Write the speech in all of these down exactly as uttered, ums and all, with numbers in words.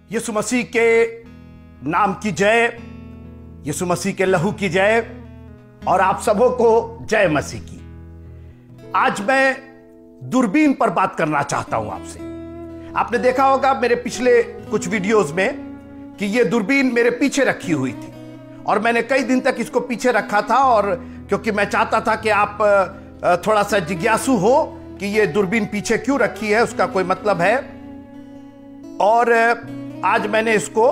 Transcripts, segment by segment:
यीशु मसीह के नाम की जय, यीशु मसीह के लहू की जय और आप सबों को जय मसीह की। आज मैं दूरबीन पर बात करना चाहता हूं आपसे। आपने देखा होगा मेरे पिछले कुछ वीडियोस में कि यह दूरबीन मेरे पीछे रखी हुई थी और मैंने कई दिन तक इसको पीछे रखा था, और क्योंकि मैं चाहता था कि आप थोड़ा सा जिज्ञासु हो कि यह दूरबीन पीछे क्यों रखी है, उसका कोई मतलब है। और आज मैंने इसको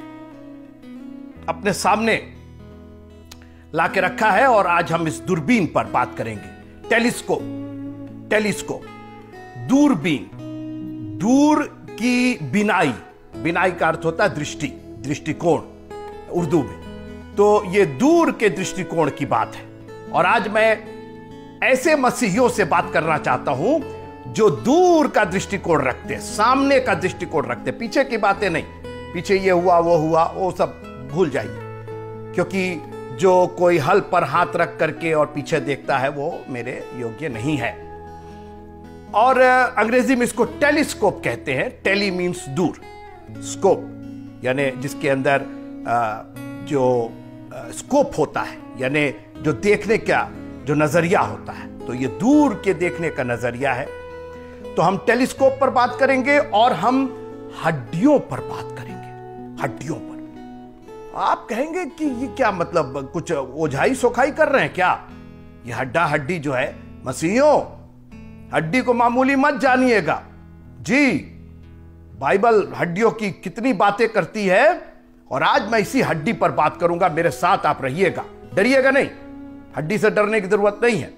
अपने सामने लाके रखा है और आज हम इस दूरबीन पर बात करेंगे। टेलीस्कोप, टेलीस्कोप, दूरबीन, दूर की बिनाई, बिनाई का अर्थ होता है दृष्टि, दृष्टिकोण उर्दू में। तो ये दूर के दृष्टिकोण की बात है और आज मैं ऐसे मसीहियों से बात करना चाहता हूं जो दूर का दृष्टिकोण रखते, सामने का दृष्टिकोण रखते, पीछे की बातें नहीं। पीछे ये हुआ वो हुआ वो सब भूल जाइए, क्योंकि जो कोई हल पर हाथ रख करके और पीछे देखता है वो मेरे योग्य नहीं है। और अंग्रेजी में इसको टेलीस्कोप कहते हैं। टेली मीन्स दूर, स्कोप यानी जिसके अंदर जो स्कोप होता है, यानी जो देखने का जो नजरिया होता है, तो ये दूर के देखने का नजरिया है। तो हम टेलीस्कोप पर बात करेंगे और हम हड्डियों पर बात करेंगे। हड्डियों पर आप कहेंगे कि ये क्या मतलब, कुछ ओझाई सोखाई कर रहे हैं क्या? ये हड्डा हड्डी जो है, मसीहियों, हड्डी को मामूली मत जानिएगा जी। बाइबल हड्डियों की कितनी बातें करती है और आज मैं इसी हड्डी पर बात करूंगा। मेरे साथ आप रहिएगा, डरिएगा नहीं, हड्डी से डरने की जरूरत नहीं है।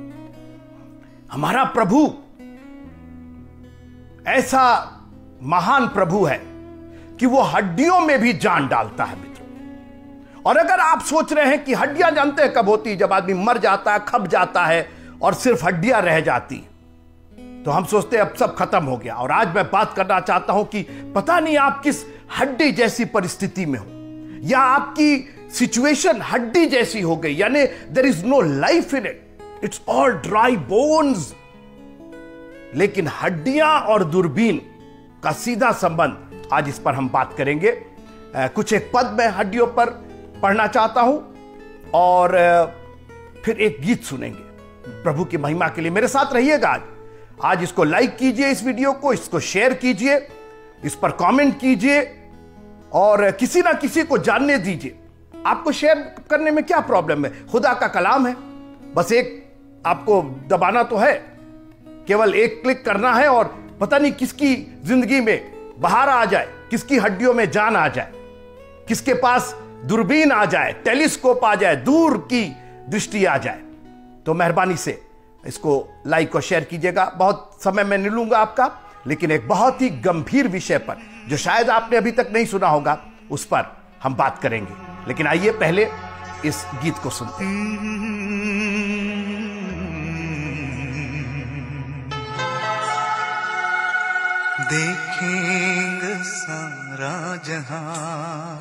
हमारा प्रभु ऐसा महान प्रभु है कि वो हड्डियों में भी जान डालता है मित्रों। और अगर आप सोच रहे हैं कि हड्डियां जानते हैं कब होती, जब आदमी मर जाता है, खप जाता है और सिर्फ हड्डियां रह जाती, तो हम सोचते हैं अब सब खत्म हो गया। और आज मैं बात करना चाहता हूं कि पता नहीं आप किस हड्डी जैसी परिस्थिति में हो, या आपकी सिचुएशन हड्डी जैसी हो गई, यानी there is no life in it, it's all dry bones. लेकिन हड्डियां और दूरबीन का सीधा संबंध, आज इस पर हम बात करेंगे। आ, कुछ एक पद मैं हड्डियों पर पढ़ना चाहता हूं और आ, फिर एक गीत सुनेंगे प्रभु की महिमा के लिए। मेरे साथ रहिएगा आज। आज इसको लाइक कीजिए, इस वीडियो को, इसको शेयर कीजिए, इस पर कमेंट कीजिए और किसी ना किसी को जानने दीजिए। आपको शेयर करने में क्या प्रॉब्लम है? खुदा का कलाम है, बस एक आपको दबाना तो है, केवल एक क्लिक करना है और पता नहीं किसकी जिंदगी में बाहर आ जाए, किसकी हड्डियों में जान आ जाए, किसके पास दूरबीन आ जाए, टेलीस्कोप आ जाए, दूर की दृष्टि आ जाए। तो मेहरबानी से इसको लाइक और शेयर कीजिएगा। बहुत समय मैं नहीं लूंगा आपका, लेकिन एक बहुत ही गंभीर विषय पर जो शायद आपने अभी तक नहीं सुना होगा, उस पर हम बात करेंगे। लेकिन आइए पहले इस गीत को सुनते हैं। देखेंगे सारा जहां,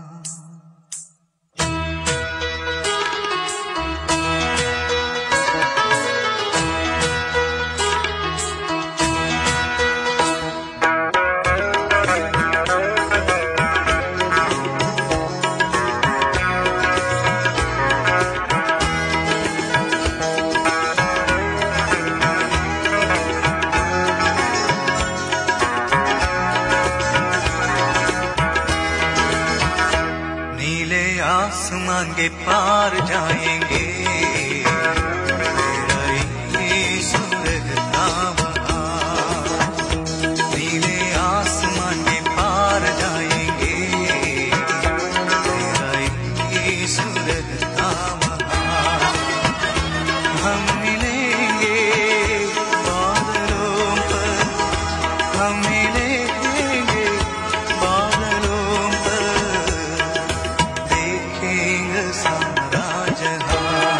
आसमान के पार जाएंगे, तेरा यीशु रहता वहाँ। नीले आसमान के पार जाएंगे, तेरा यीशु रहता वहाँ। हम मिलेंगे बादलों पर, हम मिलेंगे बादलों पर, देखेंगे सारा जहां।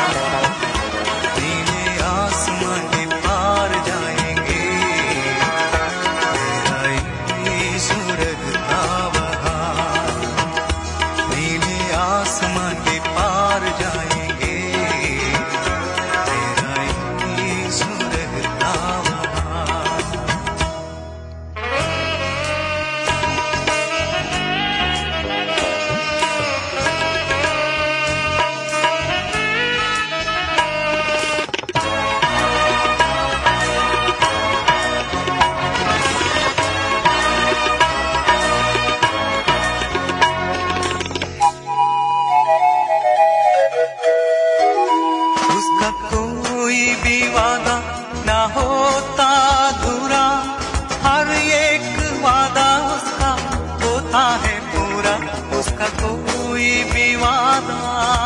होता है पूरा उसका कोई भी वादा,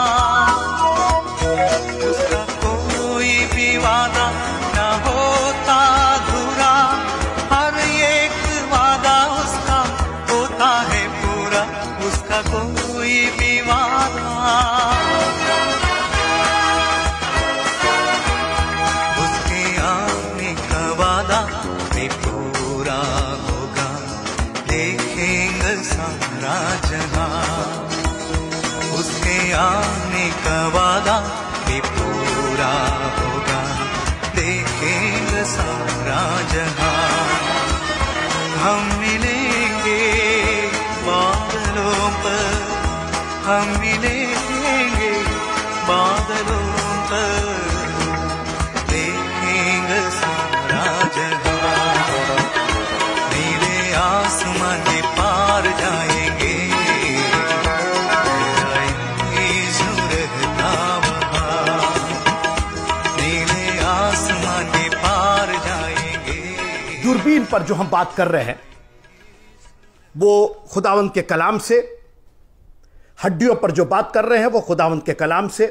उसका कोई भी वादा न होता अधूरा, हर एक वादा उसका होता है पूरा, उसका कोई भी वादा। उसके आने का वादा भी पूरा होगा, देखेंगे सारा जहां। उसके आने का वादा भी पूरा होगा, देखेंगे सारा जहां। हम मिलेंगे बादलों पर, हम मिलेंगे बादलों पर, देखेंगे सारा जहां। नीले आसमान के पार जाएंगे, जाएंगे सूरज का बहार। नीले आसमान के पार जाएंगे। दूरबीन पर जो हम बात कर रहे हैं वो खुदावंद के कलाम से, हड्डियों पर जो बात कर रहे हैं वो खुदावंद के कलाम से।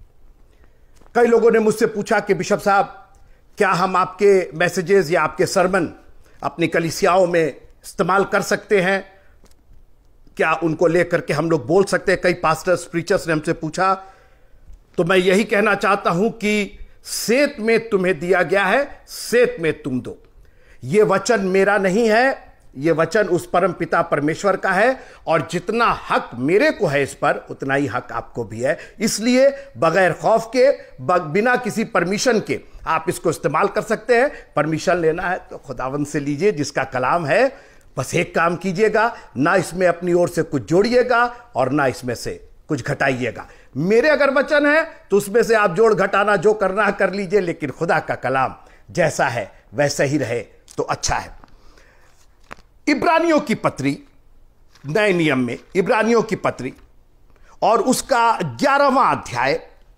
कई लोगों ने मुझसे पूछा कि बिशप साहब, क्या हम आपके मैसेजेस या आपके सरमन अपनी कलीसियाओं में इस्तेमाल कर सकते हैं? क्या उनको लेकर के हम लोग बोल सकते हैं? कई पास्टर्स, प्रीचर्स ने हमसे पूछा। तो मैं यही कहना चाहता हूं कि सेत में तुम्हें दिया गया है, सेत में तुम दो। यह वचन मेरा नहीं है, यह वचन उस परम पिता परमेश्वर का है, और जितना हक मेरे को है इस पर, उतना ही हक आपको भी है। इसलिए बगैर खौफ के, बिना किसी परमिशन के आप इसको इस्तेमाल कर सकते हैं। परमिशन लेना है तो खुदावंद से लीजिए, जिसका कलाम है। बस एक काम कीजिएगा, ना इसमें अपनी ओर से कुछ जोड़िएगा और ना इसमें से कुछ घटाइएगा। मेरे अगर वचन है तो उसमें से आप जोड़ घटाना जो करना है कर लीजिए, लेकिन खुदा का कलाम जैसा है वैसा ही रहे तो अच्छा है। इब्रानियों की पत्री, नए नियम में इब्रानियों की पत्री और उसका ग्यारहवां अध्याय,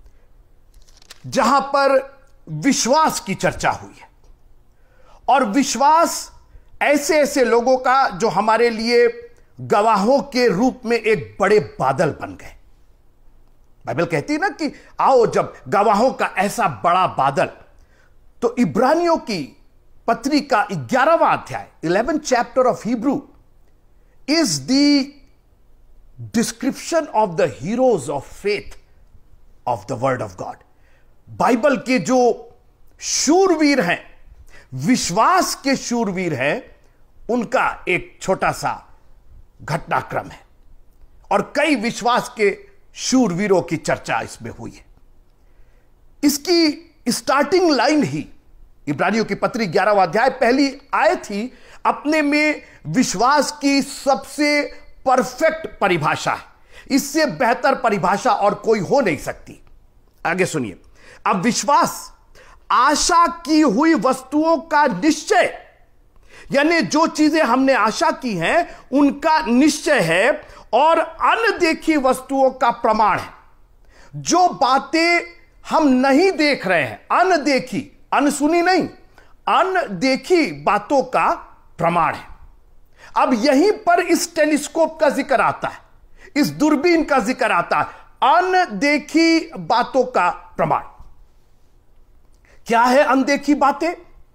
जहां पर विश्वास की चर्चा हुई है, और विश्वास ऐसे ऐसे लोगों का जो हमारे लिए गवाहों के रूप में एक बड़े बादल बन गए। बाइबल कहती है ना कि आओ जब गवाहों का ऐसा बड़ा बादल। तो इब्रानियों की पत्री का ग्यारहवां अध्याय, eleventh chapter of Hebrew, is the description of the heroes of faith of the word of God. Bible के जो शूरवीर हैं, विश्वास के शूरवीर हैं, उनका एक छोटा सा घटनाक्रम है, और कई विश्वास के शूरवीरों की चर्चा इसमें हुई है। इसकी स्टार्टिंग लाइन ही इब्रानियों की पत्री ग्यारहवां अध्याय पहली आयत ही अपने में विश्वास की सबसे परफेक्ट परिभाषा है। इससे बेहतर परिभाषा और कोई हो नहीं सकती। आगे सुनिए। अब विश्वास आशा की हुई वस्तुओं का निश्चय, यानी जो चीजें हमने आशा की हैं उनका निश्चय है, और अनदेखी वस्तुओं का प्रमाण है। जो बातें हम नहीं देख रहे हैं, अनदेखी, अनसुनी नहीं, अनदेखी बातों का प्रमाण है। अब यहीं पर इस टेलीस्कोप का जिक्र आता है, इस दूरबीन का जिक्र आता है, अनदेखी बातों का प्रमाण। क्या है अनदेखी बातें?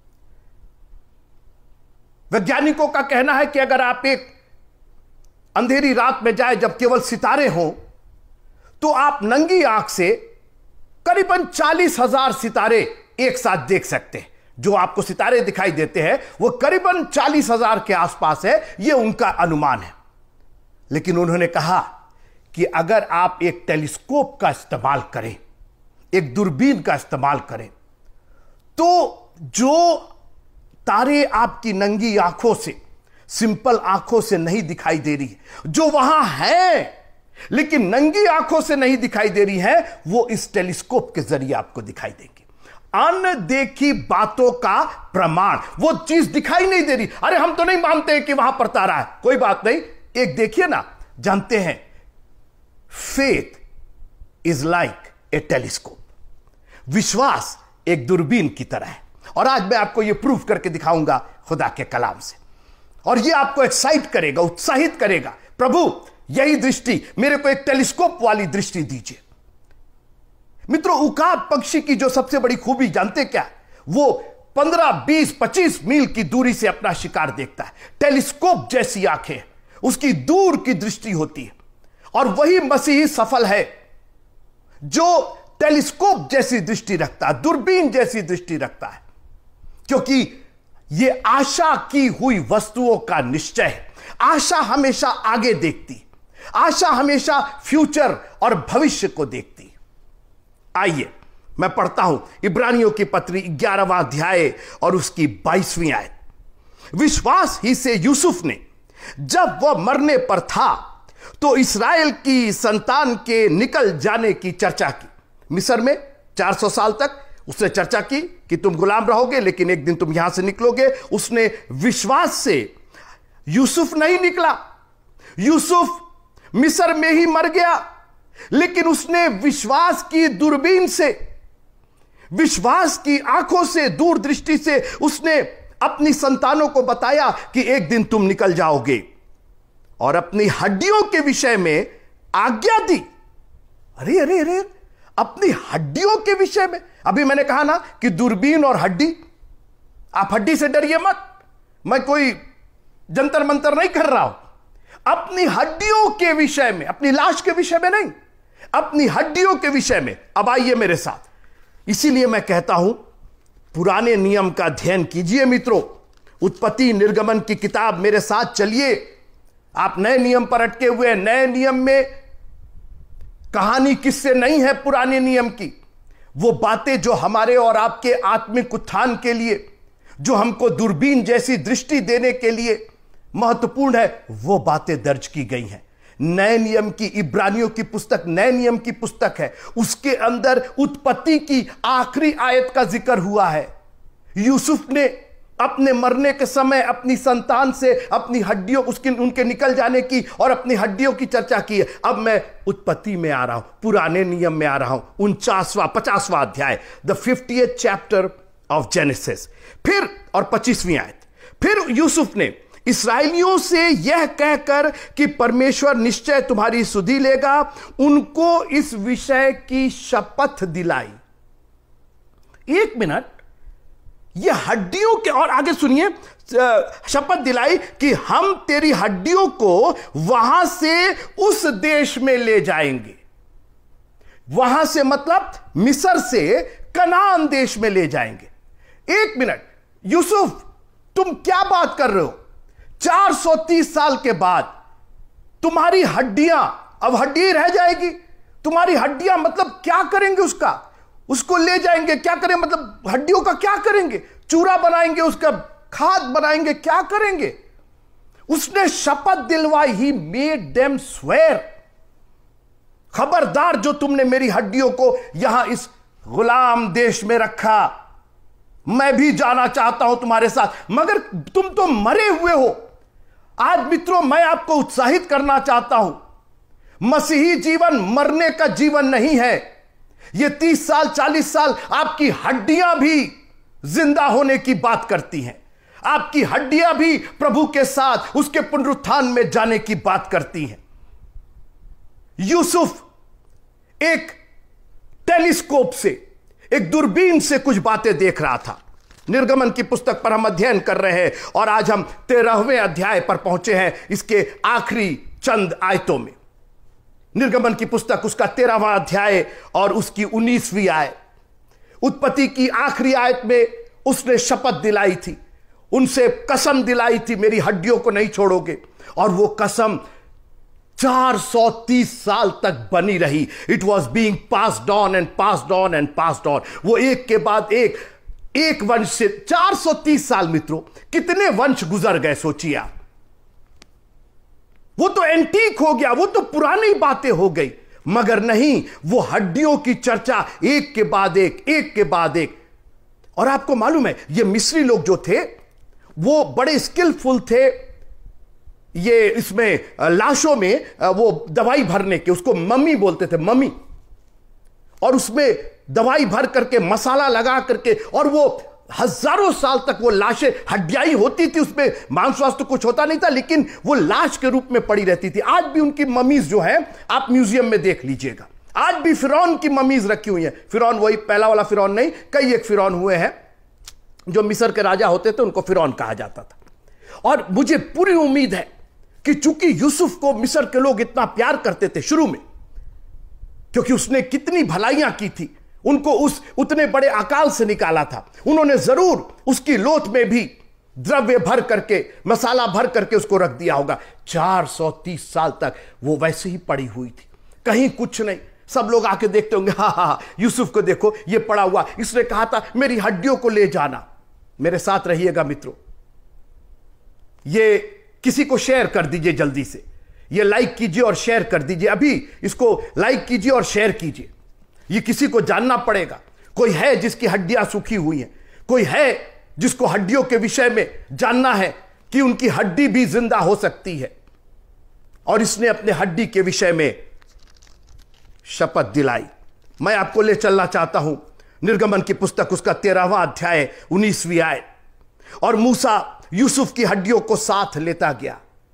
वैज्ञानिकों का कहना है कि अगर आप एक अंधेरी रात में जाए जब केवल सितारे हों, तो आप नंगी आंख से करीबन चालीस हजार सितारे एक साथ देख सकते हैं। जो आपको सितारे दिखाई देते हैं वो करीबन चालीस हजार के आसपास है, यह उनका अनुमान है। लेकिन उन्होंने कहा कि अगर आप एक टेलीस्कोप का इस्तेमाल करें, एक दूरबीन का इस्तेमाल करें, तो जो तारे आपकी नंगी आंखों से, सिंपल आंखों से नहीं दिखाई दे रही, जो वहां है लेकिन नंगी आंखों से नहीं दिखाई दे रही है, वो इस टेलीस्कोप के जरिए आपको दिखाई देंगी। अनदेखी बातों का प्रमाण, वो चीज दिखाई नहीं दे रही। अरे हम तो नहीं मानते कि वहां पर तारा है, कोई बात नहीं, एक देखिए ना, जानते हैं faith is like a telescope. विश्वास एक दूरबीन की तरह है, और आज मैं आपको यह प्रूफ करके दिखाऊंगा खुदा के कलाम से, और यह आपको एक्साइट करेगा, उत्साहित करेगा, प्रभु यही दृष्टि मेरे को एक टेलीस्कोप वाली दृष्टि दीजिए। मित्रों, उकाब पक्षी की जो सबसे बड़ी खूबी जानते क्या? वो पंद्रह, बीस, पच्चीस मील की दूरी से अपना शिकार देखता है। टेलीस्कोप जैसी आंखें, उसकी दूर की दृष्टि होती है। और वही मसीही सफल है जो टेलीस्कोप जैसी दृष्टि रखता है, दूरबीन जैसी दृष्टि रखता है, क्योंकि यह आशा की हुई वस्तुओं का निश्चय है। आशा हमेशा आगे देखती, आशा हमेशा फ्यूचर और भविष्य को देखती। आइए मैं पढ़ता हूं इब्रानियों की पत्री ग्यारहवां अध्याय और उसकी बाईसवीं आयत। विश्वास ही से यूसुफ ने जब वह मरने पर था तो इस्राएल की संतान के निकल जाने की चर्चा की। मिस्र में चार सौ साल तक उसने चर्चा की कि तुम गुलाम रहोगे, लेकिन एक दिन तुम यहां से निकलोगे। उसने विश्वास से, यूसुफ नहीं निकला, यूसुफ मिस्र में ही मर गया, लेकिन उसने विश्वास की दूरबीन से, विश्वास की आंखों से, दूरदृष्टि से उसने अपनी संतानों को बताया कि एक दिन तुम निकल जाओगे, और अपनी हड्डियों के विषय में आज्ञा दी। अरे अरे अरे अपनी हड्डियों के विषय में, अभी मैंने कहा ना कि दूरबीन और हड्डी, आप हड्डी से डरिए मत, मैं कोई जंतर मंतर नहीं कर रहा हूं। अपनी हड्डियों के विषय में, अपनी लाश के विषय में नहीं, अपनी हड्डियों के विषय में। अब आइए मेरे साथ, इसीलिए मैं कहता हूं पुराने नियम का अध्ययन कीजिए मित्रों। उत्पत्ति निर्गमन की किताब मेरे साथ चलिए। आप नए नियम पर अटके हुए हैं। नए नियम में कहानी किससे नहीं है पुराने नियम की। वो बातें जो हमारे और आपके आत्मिक उत्थान के लिए, जो हमको दूरबीन जैसी दृष्टि देने के लिए महत्वपूर्ण है, वो बातें दर्ज की गई हैं। नए नियम की, इब्रानियों की पुस्तक नए नियम की पुस्तक है, उसके अंदर उत्पत्ति की आखिरी आयत का जिक्र हुआ है। यूसुफ ने अपने मरने के समय अपनी संतान से अपनी हड्डियों, उसके उनके निकल जाने की और अपनी हड्डियों की चर्चा की है। अब मैं उत्पत्ति में आ रहा हूं, पुराने नियम में आ रहा हूं, उनचासवां पचासवां अध्याय, the fiftieth chapter of Genesis. फिर और पच्चीसवीं आयत, फिर यूसुफ ने इस्राएलियों से यह कहकर कि परमेश्वर निश्चय तुम्हारी सुधि लेगा, उनको इस विषय की शपथ दिलाई। एक मिनट, यह हड्डियों के, और आगे सुनिए, शपथ दिलाई कि हम तेरी हड्डियों को वहां से उस देश में ले जाएंगे। वहां से मतलब मिस्र से कनान देश में ले जाएंगे। एक मिनट यूसुफ, तुम क्या बात कर रहे हो? चार सौ तीस साल के बाद तुम्हारी हड्डियां, अब हड्डी रह जाएगी, तुम्हारी हड्डियां मतलब क्या करेंगे उसका? उसको ले जाएंगे, क्या करें? मतलब हड्डियों का क्या करेंगे? चूरा बनाएंगे, उसका खाद बनाएंगे, क्या करेंगे? उसने शपथ दिलवाई, ही मेड देम स्वेयर, खबरदार जो तुमने मेरी हड्डियों को यहां इस गुलाम देश में रखा, मैं भी जाना चाहता हूं तुम्हारे साथ, मगर तुम तो मरे हुए हो। आज मित्रों, मैं आपको उत्साहित करना चाहता हूं, मसीही जीवन मरने का जीवन नहीं है। यह तीस साल, चालीस साल आपकी हड्डियां भी जिंदा होने की बात करती हैं। आपकी हड्डियां भी प्रभु के साथ उसके पुनरुत्थान में जाने की बात करती हैं। यूसुफ एक टेलीस्कोप से, एक दूरबीन से कुछ बातें देख रहा था। निर्गमन की पुस्तक पर हम अध्ययन कर रहे हैं और आज हम तेरहवें अध्याय पर पहुंचे हैं, इसके आखिरी चंद आयतों में। निर्गमन की पुस्तक उसका तेरहवां अध्याय और उसकी उन्नीसवीं आयत। उत्पत्ति की आखिरी आयत में उसने शपथ दिलाई थी, उनसे कसम दिलाई थी, मेरी हड्डियों को नहीं छोड़ोगे। और वो कसम चार सौ तीस साल तक बनी रही। It was being passed on and passed on and passed on. वो एक के बाद एक, एक वंश से चार सौ तीस साल, मित्रों कितने वंश गुजर गए सोचिए आप। वो तो एंटीक हो गया, वो तो पुरानी बातें हो गई, मगर नहीं, वो हड्डियों की चर्चा एक के बाद एक, एक के बाद एक। और आपको मालूम है, ये मिस्री लोग जो थे वो बड़े स्किलफुल थे, ये इसमें लाशों में वो दवाई भरने के, उसको मम्मी बोलते थे, मम्मी। और उसमें दवाई भर करके, मसाला लगा करके, और वो हजारों साल तक वो लाशें हड्डियां ही होती थी, उसमें मांस वास तो कुछ होता नहीं था, लेकिन वो लाश के रूप में पड़ी रहती थी। आज भी उनकी ममीज जो है आप म्यूजियम में देख लीजिएगा, आज भी फिरौन की ममीज रखी हुई हैं। फिरौन वही पहला वाला फिरौन नहीं, कई एक फिरौन हुए हैं जो मिस्र के राजा होते थे, उनको फिरौन कहा जाता था। और मुझे पूरी उम्मीद है कि चूंकि यूसुफ को मिस्र के लोग इतना प्यार करते थे शुरू में, क्योंकि उसने कितनी भलाइयां की थी, उनको उस उतने बड़े अकाल से निकाला था, उन्होंने जरूर उसकी लोथ में भी द्रव्य भर करके, मसाला भर करके उसको रख दिया होगा। चार सौ तीस साल तक वो वैसे ही पड़ी हुई थी, कहीं कुछ नहीं। सब लोग आके देखते होंगे, हा हा यूसुफ को देखो ये पड़ा हुआ, इसने कहा था मेरी हड्डियों को ले जाना। मेरे साथ रहिएगा मित्रों, ये किसी को शेयर कर दीजिए जल्दी से, ये लाइक कीजिए और शेयर कर दीजिए, अभी इसको लाइक कीजिए और शेयर कीजिए। ये किसी को जानना पड़ेगा। कोई है जिसकी हड्डियां सूखी हुई हैं, कोई है जिसको हड्डियों के विषय में जानना है कि उनकी हड्डी भी जिंदा हो सकती है, और इसने अपने हड्डी के विषय में शपथ दिलाई। मैं आपको ले चलना चाहता हूं निर्गमन की पुस्तक, उसका तेरहवां अध्याय उन्नीसवीं आयत। और मूसा यूसुफ की हड्डियों को साथ लेता गया।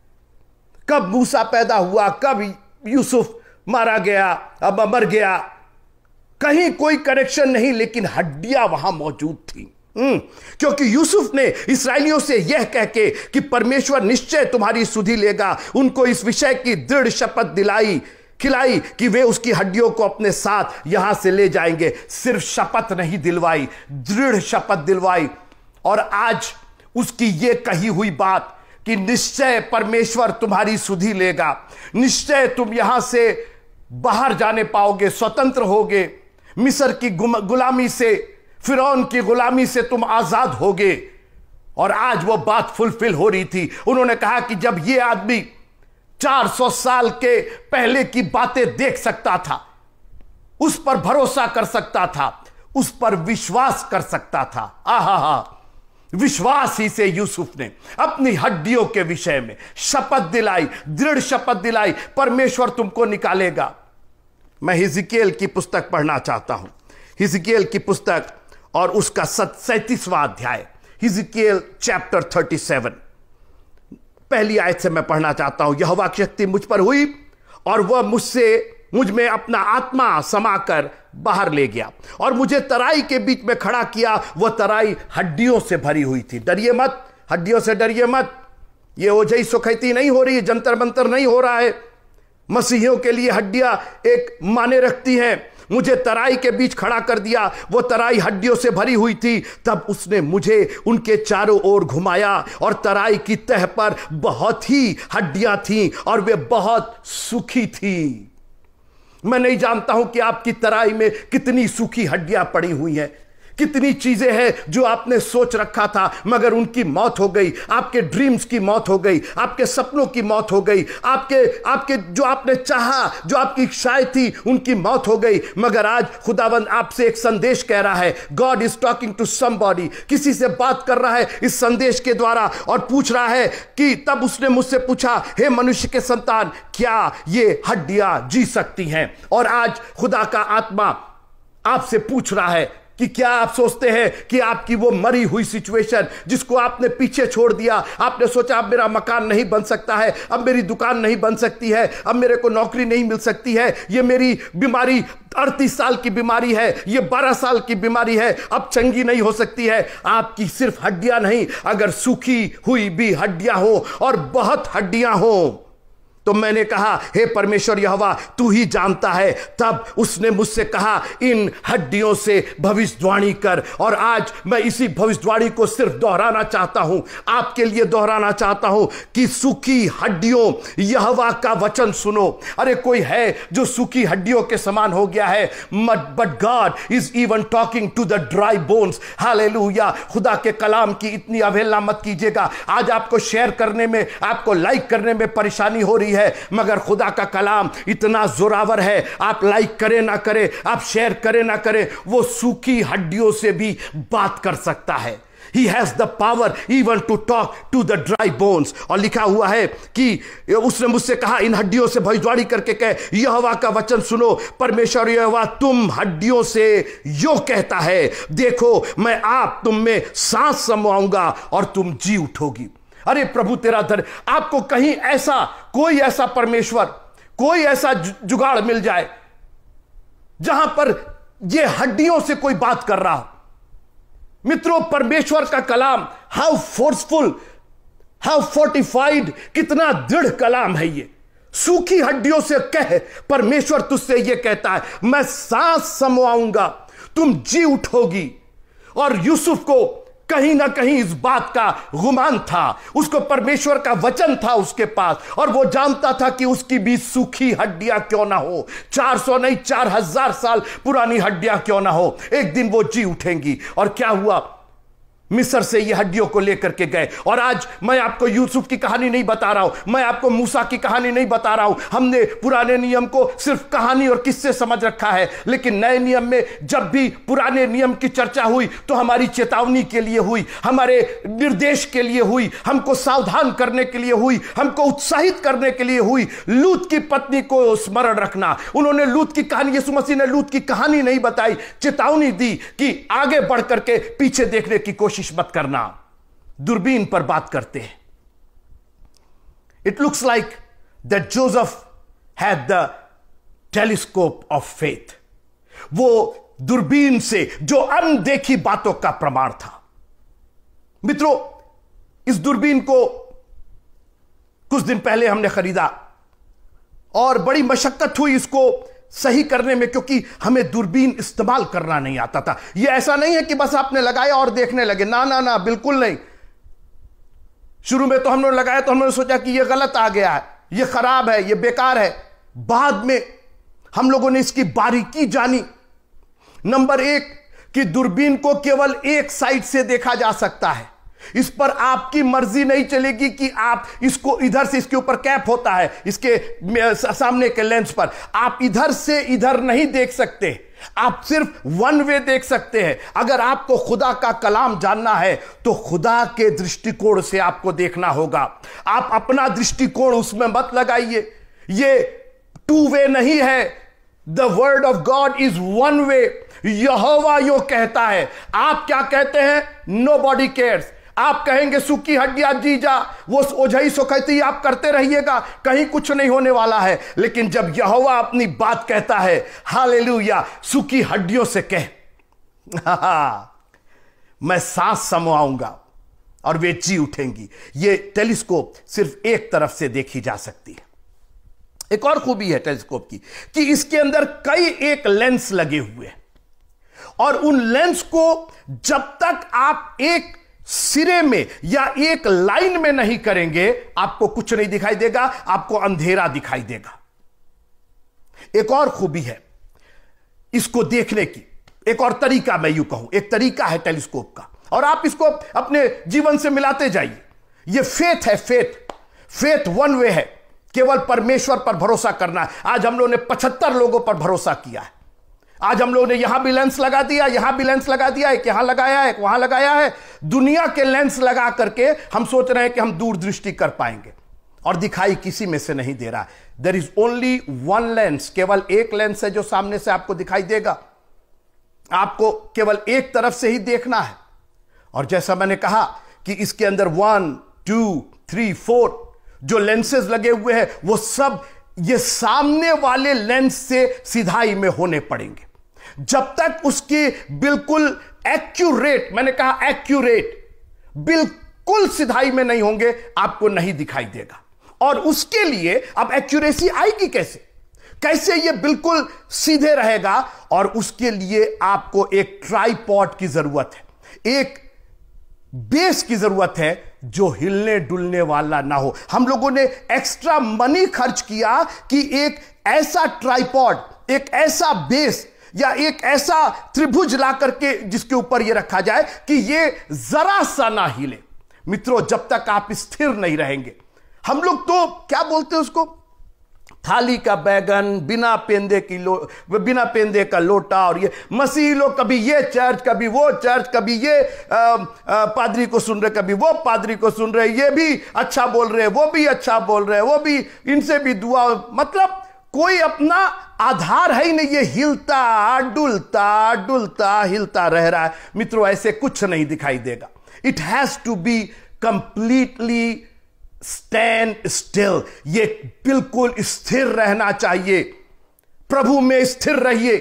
कब मूसा पैदा हुआ, कब यूसुफ मारा गया, अब मर गया, कहीं कोई कनेक्शन नहीं, लेकिन हड्डियां वहां मौजूद थी। क्योंकि यूसुफ ने इस्राएलियों से यह कह के कि परमेश्वर निश्चय तुम्हारी सुधि लेगा, उनको इस विषय की दृढ़ शपथ दिलाई खिलाई कि वे उसकी हड्डियों को अपने साथ यहां से ले जाएंगे। सिर्फ शपथ नहीं दिलवाई, दृढ़ शपथ दिलवाई। और आज उसकी यह कही हुई बात कि निश्चय परमेश्वर तुम्हारी सुधि लेगा, निश्चय तुम यहां से बाहर जाने पाओगे, स्वतंत्र होगे, मिस्र की गुलामी से, फिरौन की गुलामी से तुम आजाद होगे। और आज वो बात फुलफिल हो रही थी। उन्होंने कहा कि जब ये आदमी चार सौ साल के पहले की बातें देख सकता था, उस पर भरोसा कर सकता था, उस पर विश्वास कर सकता था। आहा हा, विश्वास ही से यूसुफ ने अपनी हड्डियों के विषय में शपथ दिलाई, दृढ़ शपथ दिलाई, परमेश्वर तुमको निकालेगा। मैं हिजकियेल की पुस्तक पढ़ना चाहता हूं, हिजकियेल की पुस्तक और उसका सैंतीसवां अध्याय, हिजकियेल चैप्टर थर्टी सेवन, पहली आयत से मैं पढ़ना चाहता हूं। यहोवा की शक्ति मुझ पर हुई और वह मुझसे मुझ में अपना आत्मा समाकर बाहर ले गया और मुझे तराई के बीच में खड़ा किया। वह तराई हड्डियों से भरी हुई थी। डरिए मत, हड्डियों से डरिए मत। ये ओझई सुखैती नहीं हो रही, जंतर मंतर नहीं हो रहा है। मसीहियों के लिए हड्डियां एक माने रखती हैं। मुझे तराई के बीच खड़ा कर दिया, वो तराई हड्डियों से भरी हुई थी। तब उसने मुझे उनके चारों ओर घुमाया और तराई की तह पर बहुत ही हड्डियां थीं और वे बहुत सूखी थी। मैं नहीं जानता हूं कि आपकी तराई में कितनी सूखी हड्डियां पड़ी हुई हैं, कितनी चीजें हैं जो आपने सोच रखा था मगर उनकी मौत हो गई, आपके ड्रीम्स की मौत हो गई, आपके सपनों की मौत हो गई, आपके आपके जो आपने चाहा, जो आपकी इच्छाएं थी, उनकी मौत हो गई। मगर आज खुदावंद आपसे एक संदेश कह रहा है। God is talking to somebody, किसी से बात कर रहा है इस संदेश के द्वारा और पूछ रहा है कि तब उसने मुझसे पूछा, हे मनुष्य के संतान, क्या ये हड्डियां जी सकती हैं? और आज खुदा का आत्मा आपसे पूछ रहा है कि क्या आप सोचते हैं कि आपकी वो मरी हुई सिचुएशन जिसको आपने पीछे छोड़ दिया, आपने सोचा अब मेरा मकान नहीं बन सकता है, अब मेरी दुकान नहीं बन सकती है, अब मेरे को नौकरी नहीं मिल सकती है, ये मेरी बीमारी अड़तीस साल की बीमारी है, ये बारह साल की बीमारी है, अब चंगी नहीं हो सकती है। आपकी सिर्फ हड्डियां नहीं, अगर सूखी हुई भी हड्डियां हो और बहुत हड्डियां हो तो मैंने कहा, हे परमेश्वर यहोवा, तू ही जानता है। तब उसने मुझसे कहा, इन हड्डियों से भविष्यवाणी कर। और आज मैं इसी भविष्यवाणी को सिर्फ दोहराना चाहता हूं, आपके लिए दोहराना चाहता हूं कि सूखी हड्डियों, यहोवा का वचन सुनो। अरे कोई है जो सूखी हड्डियों के समान हो गया है, but God is even talking to the dry bones. Hallelujah. खुदा के कलाम की इतनी अवहेलना मत कीजिएगा। आज आपको शेयर करने में, आपको लाइक करने में परेशानी हो रही है, मगर खुदा का कलाम इतना जोरावर है, आप लाइक करें ना करें, आप शेयर करें ना करें, वो सूखी हड्डियों से भी बात कर सकता है। He has the power even to talk to the dry bones. और लिखा हुआ है कि उसने मुझसे कहा, इन हड्डियों से भविष्यवाणी करके कहे, यहोवा का वचन सुनो। परमेश्वर यहोवा तुम हड्डियों से यो कहता है, देखो मैं आप तुम में सांस समाऊंगा और तुम जी उठोगी। अरे प्रभु तेरा धन, आपको कहीं ऐसा कोई ऐसा परमेश्वर, कोई ऐसा जुगाड़ मिल जाए जहां पर यह हड्डियों से कोई बात कर रहा हो। मित्रों, परमेश्वर का कलाम हाउ फोर्सफुल, हाउ फोर्टिफाइड, कितना दृढ़ कलाम है ये। सूखी हड्डियों से कह, परमेश्वर तुझसे यह कहता है, मैं सांस समवाऊंगा, तुम जी उठोगी। और यूसुफ को कहीं ना कहीं इस बात का गुमान था, उसको परमेश्वर का वचन था उसके पास, और वो जानता था कि उसकी भी सूखी हड्डियां क्यों ना हो, चार सौ नहीं चार हजार साल पुरानी हड्डियां क्यों ना हो, एक दिन वो जी उठेंगी। और क्या हुआ, मिस्र से ये हड्डियों को लेकर के गए। और आज मैं आपको यूसुफ की कहानी नहीं बता रहा हूं, मैं आपको मूसा की कहानी नहीं बता रहा हूं। हमने पुराने नियम को सिर्फ कहानी और किस्से समझ रखा है, लेकिन नए नियम में जब भी पुराने नियम की चर्चा हुई तो हमारी चेतावनी के लिए हुई, हमारे निर्देश के लिए हुई, हमको सावधान करने के लिए हुई, हमको उत्साहित करने के लिए हुई। लूत की पत्नी को स्मरण रखना, उन्होंने लूत की कहानी, यीशु मसीह ने लूत की कहानी नहीं बताई, चेतावनी दी कि आगे बढ़ करके पीछे देखने की कोशिश मत करना। दूरबीन पर बात करते हैं। It looks like that Joseph had the telescope of faith. वो दूरबीन से जो अनदेखी बातों का प्रमाण था। मित्रों, इस दूरबीन को कुछ दिन पहले हमने खरीदा और बड़ी मशक्कत हुई इसको सही करने में, क्योंकि हमें दूरबीन इस्तेमाल करना नहीं आता था। यह ऐसा नहीं है कि बस आपने लगाया और देखने लगे, ना ना ना, बिल्कुल नहीं। शुरू में तो हमने लगाया तो हमने सोचा कि यह गलत आ गया है, यह खराब है, यह बेकार है। बाद में हम लोगों ने इसकी बारीकी जानी। नंबर एक, कि दूरबीन को केवल एक साइड से देखा जा सकता है। इस पर आपकी मर्जी नहीं चलेगी कि आप इसको इधर से, इसके ऊपर कैप होता है इसके सामने के लेंस पर, आप इधर से इधर नहीं देख सकते, आप सिर्फ वन वे देख सकते हैं। अगर आपको खुदा का कलाम जानना है तो खुदा के दृष्टिकोण से आपको देखना होगा। आप अपना दृष्टिकोण उसमें मत लगाइए, ये टू वे नहीं है। The word of God is one way. यहोवा यो कहता है, आप क्या कहते हैं? Nobody cares. आप कहेंगे सूखी हड्डियां जी जा, वो ओझई सोखती आप करते रहिएगा, कहीं कुछ नहीं होने वाला है। लेकिन जब यहोवा अपनी बात कहता है, हालेलुया, सूखी हड्डियों से कह, मैं सांस समवाऊंगा और वे जी उठेंगी। ये टेलीस्कोप सिर्फ एक तरफ से देखी जा सकती है। एक और खूबी है टेलीस्कोप की कि इसके अंदर कई एक लेंस लगे हुए हैं, और उन लेंस को जब तक आप एक सिरे में या एक लाइन में नहीं करेंगे, आपको कुछ नहीं दिखाई देगा, आपको अंधेरा दिखाई देगा। एक और खूबी है इसको देखने की, एक और तरीका मैं यूं कहूं, एक तरीका है टेलीस्कोप का, और आप इसको अपने जीवन से मिलाते जाइए। यह फेथ है, फेथ फेथ वन वे है, केवल परमेश्वर पर भरोसा करना है। आज हम लोगों ने पचहत्तर लोगों पर भरोसा किया है। आज हम लोगों ने यहां भी लेंस लगा दिया, यहां भी लेंस लगा दिया, एक यहां लगाया है, एक वहां लगाया है। दुनिया के लेंस लगा करके हम सोच रहे हैं कि हम दूरदृष्टि कर पाएंगे, और दिखाई किसी में से नहीं दे रहा। There is only one lens, केवल एक लेंस है जो सामने से आपको दिखाई देगा। आपको केवल एक तरफ से ही देखना है। और जैसा मैंने कहा कि इसके अंदर वन टू थ्री फोर जो लेंसेज लगे हुए हैं, वो सब ये सामने वाले लेंस से सिधाई में होने पड़ेंगे। जब तक उसकी बिल्कुल एक्यूरेट, मैंने कहा एक्यूरेट, बिल्कुल सिधाई में नहीं होंगे, आपको नहीं दिखाई देगा। और उसके लिए अब एक्यूरेसी आएगी कैसे? कैसे ये बिल्कुल सीधे रहेगा? और उसके लिए आपको एक ट्राइपॉड की जरूरत है, एक बेस की जरूरत है जो हिलने डुलने वाला ना हो। हम लोगों ने एक्स्ट्रा मनी खर्च किया कि एक ऐसा ट्राइपॉड, एक ऐसा बेस या एक ऐसा त्रिभुज ला करके जिसके ऊपर यह रखा जाए कि यह जरा सा ना हिले। मित्रों, जब तक आप स्थिर नहीं रहेंगे, हम लोग तो क्या बोलते हैं उसको, थाली का बैगन, बिना पेंदे की लो बिना पेंदे का लोटा, और ये मसीह लोग कभी ये चर्च, कभी वो चर्च, कभी ये आ, आ, पादरी को सुन रहे, कभी वो पादरी को सुन रहे, ये भी अच्छा बोल रहे, वो भी अच्छा बोल रहे, वो भी, इनसे भी दुआ, मतलब कोई अपना आधार है ही नहीं, ये हिलता डुलता डुलता हिलता रह रहा है। मित्रों, ऐसे कुछ नहीं दिखाई देगा। It has to be completely stand still, ये बिल्कुल स्थिर रहना चाहिए। प्रभु में स्थिर रहिए।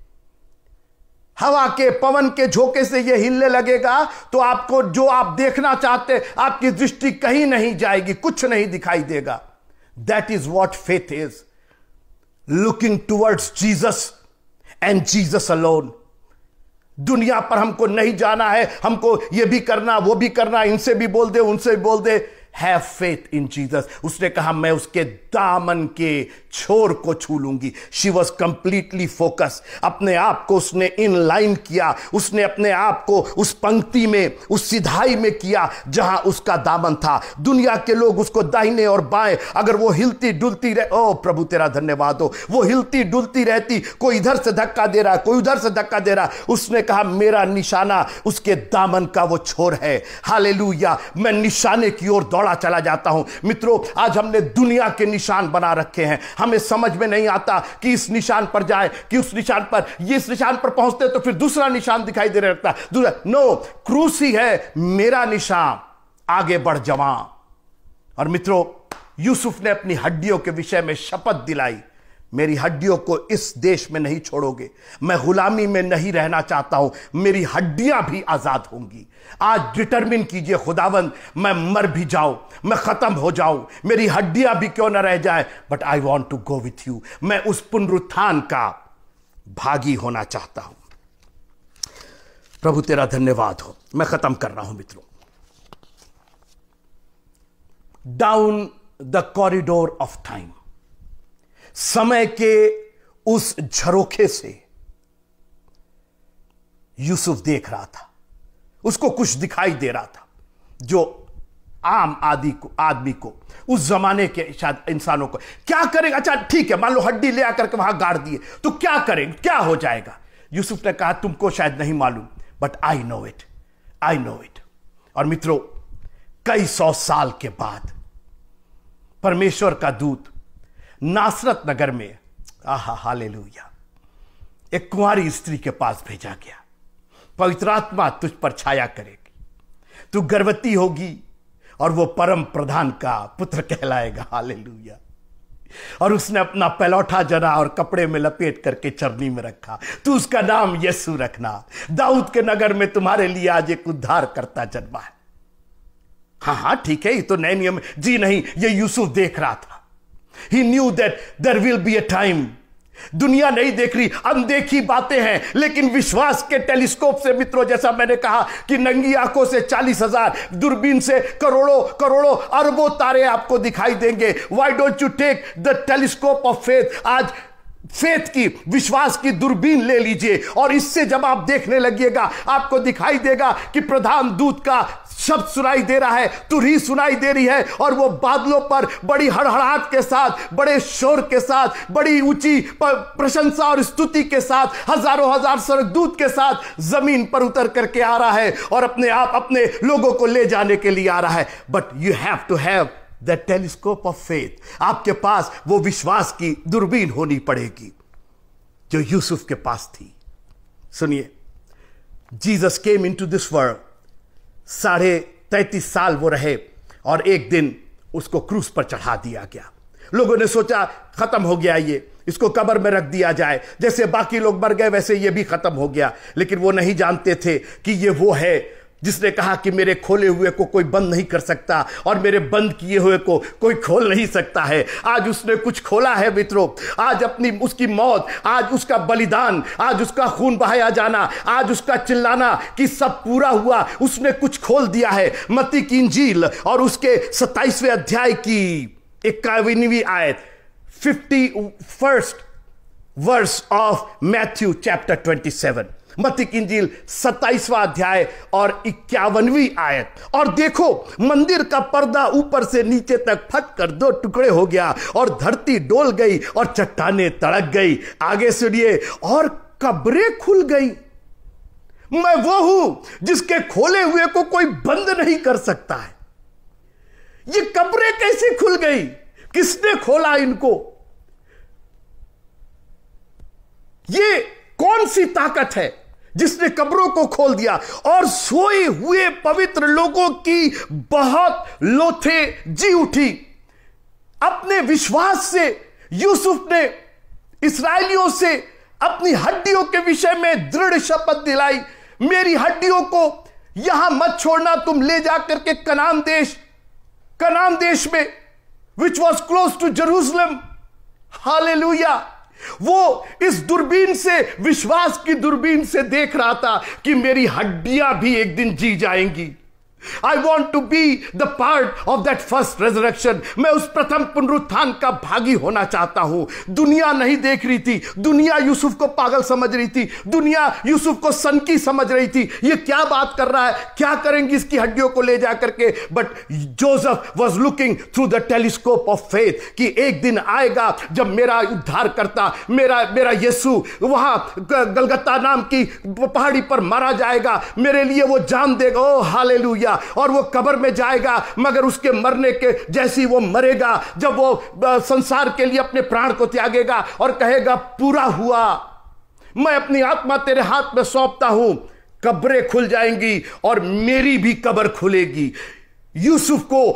हवा के, पवन के झोंके से ये हिलने लगेगा तो आपको जो आप देखना चाहते, आपकी दृष्टि कहीं नहीं जाएगी, कुछ नहीं दिखाई देगा। That is what faith is, looking towards Jesus and Jesus alone. दुनिया पर हमको नहीं जाना है, हमको ये भी करना, वो भी करना, इनसे भी बोल दे, उनसे भी बोल दे। Have faith in Jesus. उसने कहा मैं उसके दामन के छोर को छू लूंगी। She was completely focus. अपने आप को उसने इन लाइन किया, उसने अपने आप को उस पंक्ति में, उस सिधाई में किया जहां उसका दामन था। दुनिया के लोग उसको दाहिने और बाएं, अगर वो हिलती डुलती रहे, ओ प्रभु तेरा धन्यवाद हो, वो हिलती डुलती रहती, कोई इधर से धक्का दे रहा, कोई उधर से धक्का दे रहा, उसने कहा मेरा निशाना उसके दामन का वो छोर है। हालेलुया, मैं निशाने की ओर दौड़ा चला जाता हूं। मित्रों, आज हमने दुनिया के निशान बना रखे हैं, हमें समझ में नहीं आता कि इस निशान पर जाए, कि उस निशान पर, ये इस निशान पर पहुंचते तो फिर दूसरा निशान दिखाई दे रहता है, दूसरा। नो, क्रूस ही है मेरा निशान, आगे बढ़ जवान। और मित्रों, यूसुफ ने अपनी हड्डियों के विषय में शपथ दिलाई, मेरी हड्डियों को इस देश में नहीं छोड़ोगे, मैं गुलामी में नहीं रहना चाहता हूं, मेरी हड्डियां भी आजाद होंगी। आज डिटरमिन कीजिए, खुदावंद मैं मर भी जाऊं, मैं खत्म हो जाऊं, मेरी हड्डियां भी क्यों ना रह जाए, but I want to go with you. मैं उस पुनरुत्थान का भागी होना चाहता हूं। प्रभु तेरा धन्यवाद हो। मैं खत्म कर रहा हूं मित्रों। Down the corridor of time, समय के उस झरोखे से यूसुफ देख रहा था। उसको कुछ दिखाई दे रहा था जो आम आदि को आदमी को, उस जमाने के शायद इंसानों को, क्या करेगा। अच्छा ठीक है, मान लो हड्डी ले आकर के वहां गाड़ दिए तो क्या करेंगे, क्या हो जाएगा। यूसुफ ने कहा तुमको शायद नहीं मालूम, but I know it, I know it. और मित्रों, कई सौ साल के बाद परमेश्वर का दूत नासरत नगर में, आहा हालेलुया, एक कुंवारी स्त्री के पास भेजा गया। पवित्र आत्मा तुझ पर छाया करेगी, तू गर्भवती होगी और वो परम प्रधान का पुत्र कहलाएगा। हालेलुया। और उसने अपना पैलौठा जना और कपड़े में लपेट करके चरनी में रखा, तू उसका नाम यीशु रखना, दाऊद के नगर में तुम्हारे लिए आज एक उद्धार करता जन्मा है। हाँ हाँ ठीक है, ये तो नए नियम जी नहीं, ये यूसुफ देख रहा था। He knew that there will be a time। दुनिया नहीं देख रही, अनदेखी बातें हैं, लेकिन विश्वास के टेलीस्कोप से मित्रों, जैसा मैंने कहा कि नंगी आंखों से चालीस हजार, दूरबीन से करोड़ों करोड़ों अरबों तारे आपको दिखाई देंगे। Why don't you take the telescope of faith? आज फेथ की, विश्वास की दूरबीन ले लीजिए और इससे जब आप देखने लगिएगा, आपको दिखाई देगा कि प्रधान दूत का शब्द सुनाई दे रहा है, तुरही सुनाई दे रही है, और वो बादलों पर बड़ी हड़हड़ाहट के साथ, बड़े शोर के साथ, बड़ी ऊंची प्रशंसा और स्तुति के साथ, हजारों हजार स्वर्गदूत के साथ जमीन पर उतर करके आ रहा है और अपने आप अपने लोगों को ले जाने के लिए आ रहा है। But you have to have the telescope of faith. आपके पास वो विश्वास की दूरबीन होनी पड़ेगी जो यूसुफ के पास थी। सुनिए, Jesus came into this world, साढ़े तैतीस साल वो रहे और एक दिन उसको क्रूस पर चढ़ा दिया गया। लोगों ने सोचा खत्म हो गया, ये इसको कब्र में रख दिया जाए, जैसे बाकी लोग मर गए वैसे ये भी खत्म हो गया। लेकिन वो नहीं जानते थे कि ये वो है जिसने कहा कि मेरे खोले हुए को कोई बंद नहीं कर सकता और मेरे बंद किए हुए को कोई खोल नहीं सकता है। आज उसने कुछ खोला है मित्रों, आज अपनी उसकी मौत, आज उसका बलिदान, आज उसका खून बहाया जाना, आज उसका चिल्लाना कि सब पूरा हुआ, उसने कुछ खोल दिया है। मत्ती की इंजील और उसके सत्ताईसवें अध्याय की इक्यावनवीं आयत, fifty first verse of Matthew chapter twenty seven, मत्ती की इंजील सत्ताईसवां अध्याय और इक्यावनवीं आयत। और देखो, मंदिर का पर्दा ऊपर से नीचे तक फट कर दो टुकड़े हो गया और धरती डोल गई और चट्टानें तड़क गई। आगे सुनिए, और कब्रें खुल गई। मैं वो हूं जिसके खोले हुए को कोई बंद नहीं कर सकता है। ये कब्रें कैसे खुल गई? किसने खोला इनको? ये कौन सी ताकत है जिसने कब्रों को खोल दिया? और सोए हुए पवित्र लोगों की बहुत लोथें जी उठी। अपने विश्वास से यूसुफ ने इस्राएलियों से अपनी हड्डियों के विषय में दृढ़ शपथ दिलाई, मेरी हड्डियों को यहां मत छोड़ना, तुम ले जाकर के कनान देश कनान देश में, which was close to Jerusalem. Hallelujah. वो इस दूरबीन से, विश्वास की दूरबीन से देख रहा था कि मेरी हड्डियां भी एक दिन जी जाएंगी। I want to be the part of that first resurrection. मैं उस प्रथम पुनरुत्थान का भागी होना चाहता हूं। दुनिया नहीं देख रही थी, दुनिया यूसुफ को पागल समझ रही थी, दुनिया यूसुफ को सनकी समझ रही थी। ये क्या बात कर रहा है, क्या करेंगी इसकी हड्डियों को ले जाकर के? But Joseph was looking through the telescope of faith कि एक दिन आएगा जब मेरा उद्धार करता, मेरा मेरा यीशु वहां गलगता नाम की पहाड़ी पर मारा जाएगा, मेरे लिए वो जान देगा। ओ हालेलुया। और वो कब्र में जाएगा, मगर उसके मरने के जैसी वो मरेगा, जब वो संसार के लिए अपने प्राण को त्यागेगा और कहेगा पूरा हुआ, मैं अपनी आत्मा तेरे हाथ में सौंपता हूं, कब्रें खुल जाएंगी और मेरी भी कब्र खुलेगी। यूसुफ को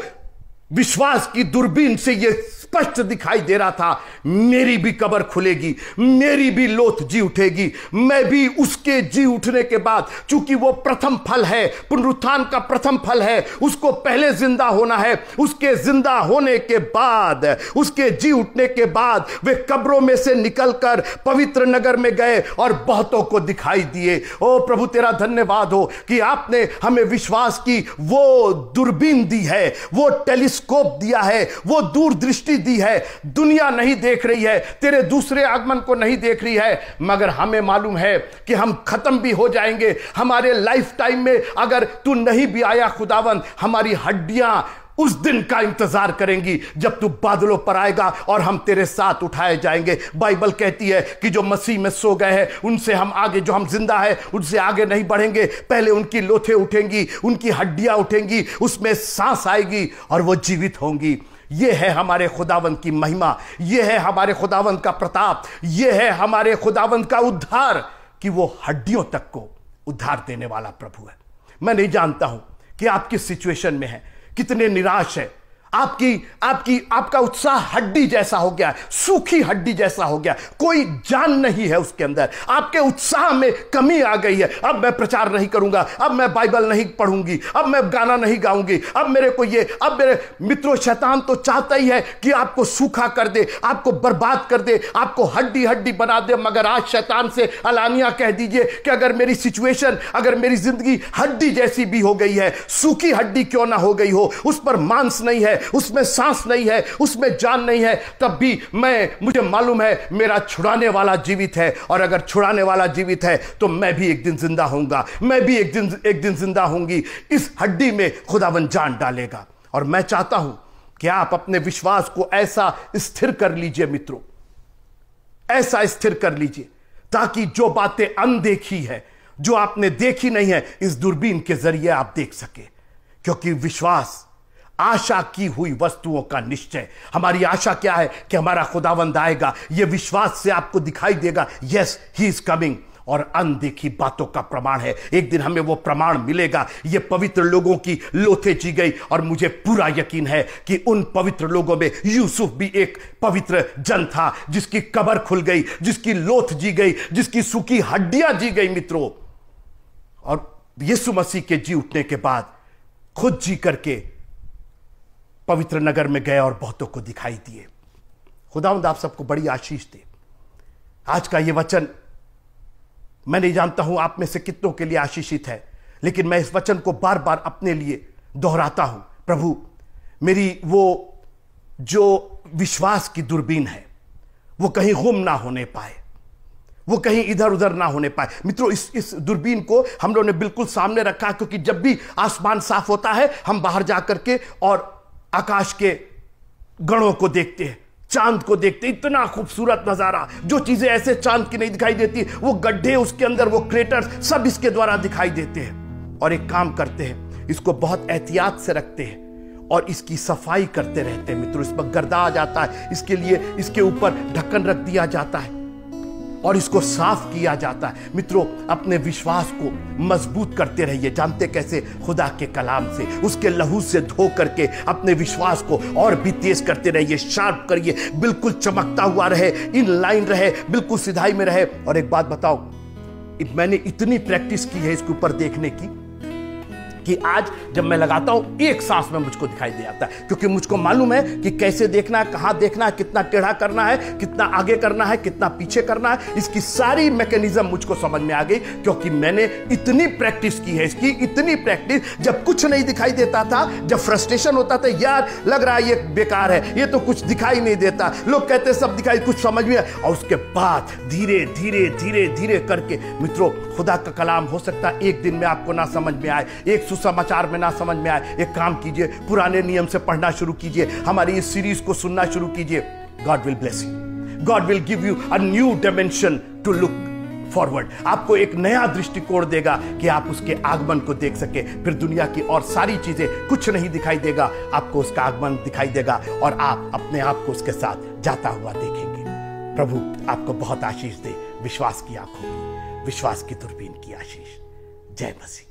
विश्वास की दूरबीन से यह स्पष्ट दिखाई दे रहा था, मेरी भी कब्र खुलेगी, मेरी भी लोथ जी उठेगी। मैं भी उसके जी उठने के बाद, चूंकि वो प्रथम फल है, पुनरुत्थान का प्रथम फल है, उसको पहले जिंदा होना है। उसके जिंदा होने के बाद, उसके जी उठने के बाद वे कब्रों में से निकलकर पवित्र नगर में गए और बहुतों को दिखाई दिए। ओ प्रभु, तेरा धन्यवाद हो कि आपने हमें विश्वास की वो दूरबीन दी है, वो टेलीस्कोप दिया है, वो दूरदृष्टि दी है। दुनिया नहीं देख रही है, तेरे दूसरे आगमन को नहीं देख रही है, मगर हमें मालूम है कि हम खत्म भी हो जाएंगे। हमारे लाइफ टाइम में अगर तू नहीं भी आया खुदावंद, हमारी हड्डियां उस दिन का इंतजार करेंगी जब तू बादलों पर आएगा और हम तेरे साथ उठाए जाएंगे। बाइबल कहती है कि जो मसीह में सो गए हैं उनसे हम आगे, जो हम जिंदा है उनसे आगे नहीं बढ़ेंगे, पहले उनकी लोथें उठेंगी, उनकी हड्डियां उठेंगी, उसमें सांस आएगी और वो जीवित होंगी। यह है हमारे खुदावंद की महिमा, यह है हमारे खुदावंद का प्रताप, यह है हमारे खुदावंद का उद्धार कि वो हड्डियों तक को उद्धार देने वाला प्रभु है। मैं नहीं जानता हूं कि आप किस सिचुएशन में हैं, कितने निराश है, आपकी आपकी आपका उत्साह हड्डी जैसा हो गया, सूखी हड्डी जैसा हो गया, कोई जान नहीं है उसके अंदर, आपके उत्साह में कमी आ गई है। अब मैं प्रचार नहीं करूंगा, अब मैं बाइबल नहीं पढ़ूंगी, अब मैं गाना नहीं गाऊंगी, अब मेरे को ये, अब मेरे मित्रों, शैतान तो चाहता ही है कि आपको सूखा कर दे, आपको बर्बाद कर दे, आपको हड्डी हड्डी बना दे। मगर आज शैतान से अलानिया कह दीजिए कि अगर मेरी सिचुएशन, अगर मेरी जिंदगी हड्डी जैसी भी हो गई है, सूखी हड्डी क्यों ना हो गई हो, उस पर मांस नहीं है, उसमें सांस नहीं है, उसमें जान नहीं है, तब भी मैं, मुझे मालूम है मेरा छुड़ाने वाला जीवित है। और अगर छुड़ाने वाला जीवित है तो मैं भी एक दिन जिंदा होऊंगा, मैं भी एक दिन एक दिन जिंदा होंगी। इस हड्डी में खुदावन जान डालेगा। और मैं चाहता हूं कि आप अपने विश्वास को ऐसा स्थिर कर लीजिए मित्रों, ऐसा स्थिर कर लीजिए ताकि जो बातें अनदेखी है, जो आपने देखी नहीं है, इस दूरबीन के जरिए आप देख सके। क्योंकि विश्वास आशा की हुई वस्तुओं का निश्चय। हमारी आशा क्या है कि हमारा खुदावंद आएगा, यह विश्वास से आपको दिखाई देगा, यस ही इज कमिंग। और अनदेखी बातों का प्रमाण है, एक दिन हमें वो प्रमाण मिलेगा। ये पवित्र लोगों की लोथें जी गई और मुझे पूरा यकीन है कि उन पवित्र लोगों में यूसुफ भी एक पवित्र जन था, जिसकी कब्र खुल गई, जिसकी लोथ जी गई, जिसकी सूखी हड्डियां जी गई मित्रों। और यीशु मसीह के जी उठने के बाद खुद जी करके पवित्र नगर में गए और बहुतों को दिखाई दिए। खुदावंद आप सबको बड़ी आशीष दे। आज का यह वचन, मैं नहीं जानता हूं आप में से कितनों के लिए आशीषित है, लेकिन मैं इस वचन को बार बार अपने लिए दोहराता हूं। प्रभु, मेरी वो जो विश्वास की दूरबीन है वो कहीं गुम ना होने पाए, वो कहीं इधर उधर ना होने पाए। मित्रों, इस इस दूरबीन को हम लोगों ने बिल्कुल सामने रखा, क्योंकि जब भी आसमान साफ होता है हम बाहर जाकर के और आकाश के गणों को देखते हैं, चांद को देखते हैं। इतना खूबसूरत नजारा, जो चीजें ऐसे चांद की नहीं दिखाई देती, वो गड्ढे उसके अंदर, वो क्रेटर्स सब इसके द्वारा दिखाई देते हैं। और एक काम करते हैं, इसको बहुत एहतियात से रखते हैं और इसकी सफाई करते रहते हैं। मित्रों, इस पर गर्दा आ जाता है, इसके लिए इसके ऊपर ढक्कन रख दिया जाता है और इसको साफ किया जाता है। मित्रों, अपने विश्वास को मजबूत करते रहिए। जानते कैसे? खुदा के कलाम से, उसके लहू से धो करके अपने विश्वास को और भी तेज करते रहिए, शार्प करिए, बिल्कुल चमकता हुआ रहे, इन लाइन रहे, बिल्कुल सिधाई में रहे। और एक बात बताओ, मैंने इतनी प्रैक्टिस की है इसके ऊपर देखने की कि आज जब मैं लगाता हूं एक सांस में मुझको दिखाई दे आता है, क्योंकि मुझको मालूम है कि कैसे देखना है, कहां देखना है, कितना टेढ़ा करना है, कितना आगे करना है, कितना पीछे करना है। इसकी सारी मैकेनिज्म मुझको समझ में आ गई, क्योंकि मैंने इतनी प्रैक्टिस की है इसकी, इतनी प्रैक्टिस। जब कुछ नहीं दिखाई देता था, जब फ्रस्ट्रेशन होता था, यार लग रहा है ये बेकार है, ये तो कुछ दिखाई नहीं देता, लोग कहते सब दिखाई, कुछ समझ में, और उसके बाद धीरे धीरे धीरे धीरे करके मित्रों, खुदा का कलाम हो सकता है एक दिन में आपको ना समझ में आए, एक समाचार में ना समझ में आए। एक काम कीजिए, पुराने नियम से पढ़ना शुरू कीजिए, हमारी इस सीरीज को सुनना शुरू कीजिए। God will bless you, God will give you a new dimension to look forward. आपको एक नया दृष्टिकोण देगा कि आप उसके आगमन को देख सके। फिर दुनिया की और सारी चीजें कुछ नहीं दिखाई देगा, आपको उसका आगमन दिखाई देगा और आप अपने आप को उसके साथ जाता हुआ देखेंगे। प्रभु आपको बहुत आशीष दे। विश्वास की आंखों की, विश्वास की दूरबीन की आशीष। जय मसीह।